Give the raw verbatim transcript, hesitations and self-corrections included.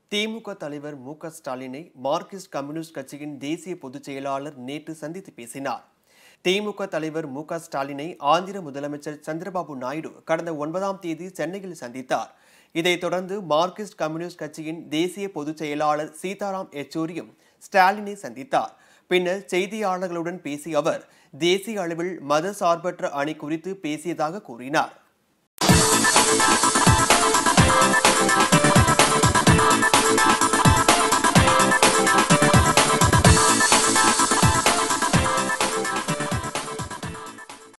திமுக தலைவர் மு க ஸ்டாலினை மார்க்சிஸ்ட் கம்யூனிஸ்ட் கட்சியின் தேசிய பொதுச் செயலாளர் நேற்று சந்தித்து பேசினார். திமுக தலைவர் மு க ஸ்டாலினை ஆந்திர முதலமைச்சர் சந்திரபாபு நாயுடு கடந்த ஒன்பதாம் தேதி சென்னையில் சந்தித்தார். இதைத் தொடர்ந்து மார்க்சிஸ்ட் கம்யூனிஸ்ட் கட்சியின் தேசிய பொதுச் செயலாளர் சீதாராம் யெச்சூரியும் ஸ்டாலினை சந்தித்தார். பின்னர் செய்தியாளர்களுடன் பேசிய அவர் தேசிய அளவில் மத சார்பற்ற அணி குறித்து பேசியதாக கூறினார்.